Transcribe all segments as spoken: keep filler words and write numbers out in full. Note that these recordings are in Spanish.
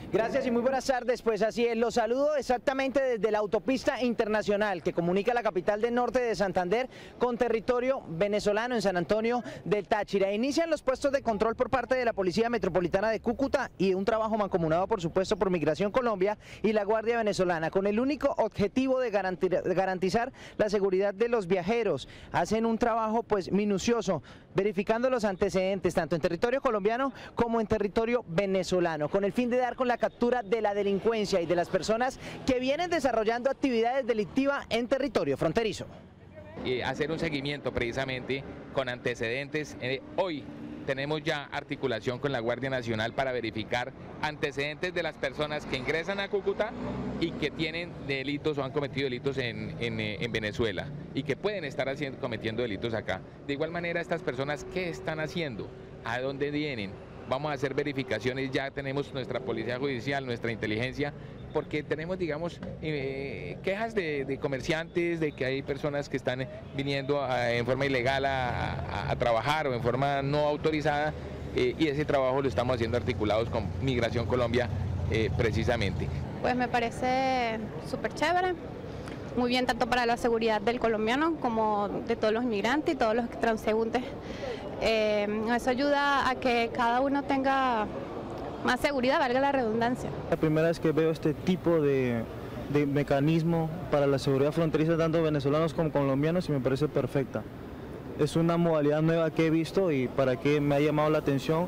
Gracias y muy buenas tardes. Pues así es, los saludo exactamente desde la autopista internacional que comunica la capital del norte de Santander con territorio venezolano en San Antonio del Táchira. Inician los puestos de control por parte de la Policía Metropolitana de Cúcuta y un trabajo mancomunado, por supuesto, por Migración Colombia y la Guardia Venezolana, con el único objetivo de garantizar la seguridad de los viajeros. Hacen un trabajo pues minucioso, verificando los antecedentes tanto en territorio colombiano como en territorio venezolano, con el fin de dar con la captura de la delincuencia y de las personas que vienen desarrollando actividades delictivas en territorio fronterizo. Y hacer un seguimiento precisamente con antecedentes. Eh, hoy tenemos ya articulación con la Guardia Nacional para verificar antecedentes de las personas que ingresan a Cúcuta y que tienen delitos o han cometido delitos en, en, en Venezuela y que pueden estar haciendo, cometiendo delitos acá. De igual manera, estas personas, ¿qué están haciendo? ¿A dónde vienen? Vamos a hacer verificaciones, ya tenemos nuestra policía judicial, nuestra inteligencia, porque tenemos, digamos, eh, quejas de, de comerciantes, de que hay personas que están viniendo a, en forma ilegal a, a, a trabajar o en forma no autorizada, eh, y ese trabajo lo estamos haciendo articulados con Migración Colombia eh, precisamente. Pues me parece súper chévere, muy bien tanto para la seguridad del colombiano como de todos los inmigrantes y todos los transeúntes. Eh, eso ayuda a que cada uno tenga más seguridad, valga la redundancia. La primera vez que veo este tipo de, de mecanismo para la seguridad fronteriza tanto venezolanos como colombianos y me parece perfecta. Es una modalidad nueva que he visto y para que me ha llamado la atención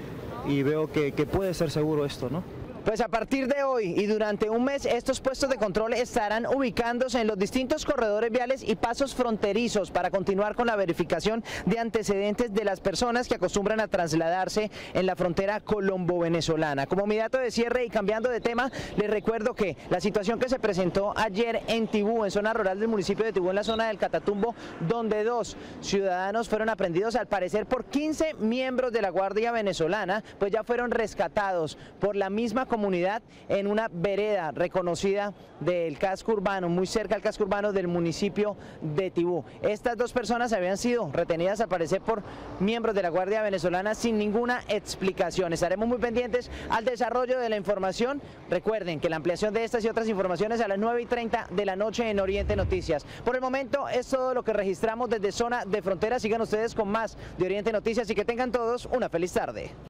y veo que, que puede ser seguro esto, ¿no? Pues a partir de hoy y durante un mes estos puestos de control estarán ubicándose en los distintos corredores viales y pasos fronterizos para continuar con la verificación de antecedentes de las personas que acostumbran a trasladarse en la frontera colombo-venezolana. Como mi dato de cierre y cambiando de tema, les recuerdo que la situación que se presentó ayer en Tibú, en zona rural del municipio de Tibú, en la zona del Catatumbo, donde dos ciudadanos fueron aprendidos al parecer por quince miembros de la Guardia Venezolana, pues ya fueron rescatados por la misma comunidad en una vereda reconocida del casco urbano, muy cerca al casco urbano del municipio de Tibú. Estas dos personas habían sido retenidas al parecer por miembros de la Guardia Venezolana sin ninguna explicación. Estaremos muy pendientes al desarrollo de la información. Recuerden que la ampliación de estas y otras informaciones a las nueve y treinta de la noche en Oriente Noticias. Por el momento es todo lo que registramos desde zona de frontera. Sigan ustedes con más de Oriente Noticias y que tengan todos una feliz tarde.